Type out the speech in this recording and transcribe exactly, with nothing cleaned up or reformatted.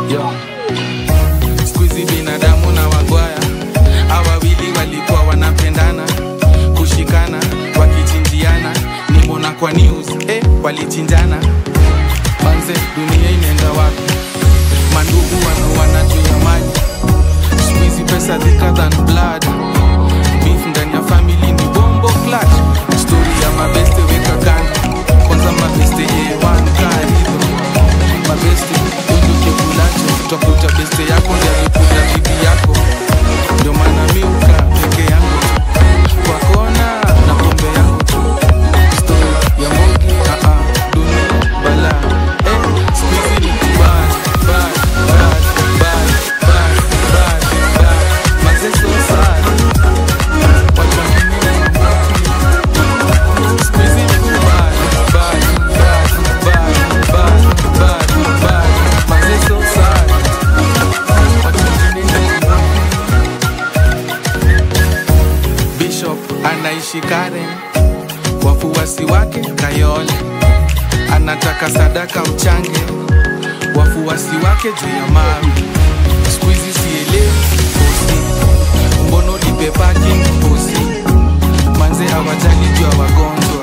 Yo. Squeezy binadamu na wagwaya, awawili walikuwa wanapendana, kushikana, wakichinjiana, nimona kwa news, eh, walichinjana. Manze, dunia inaenda wapi? Mandugu wanauana juu ya mali. Squeezy pesa thicker than blood. Beef ndani ya family ni bombo clutch. Story ya mabeste weka kando, kwanza mabeste A one karibu. Mabeste, unduke kulacho, utakuta beste yako ndio alikuta bibi yako. Ndio maana miuka peke yangu kwa kona na pombe yangu tu. Story ya Mogi, ah ah, dunia bala. Eh, Squeezy ni bad, bad, bad, bad, bad, bad, bad. Manze so sad. Watu wengine Squeezy ni bad, bad, bad, bad, bad, bad, bad. Manze so sad. Watu wengine Bishop anaishi Karen, wafuasi wake Kayole, anataka sadaka mchange, wafuasi wake juu ya mawe. Squeezy sielewi posi, mbono lipe parking posi, manze hawajali juu ya wagonjwa.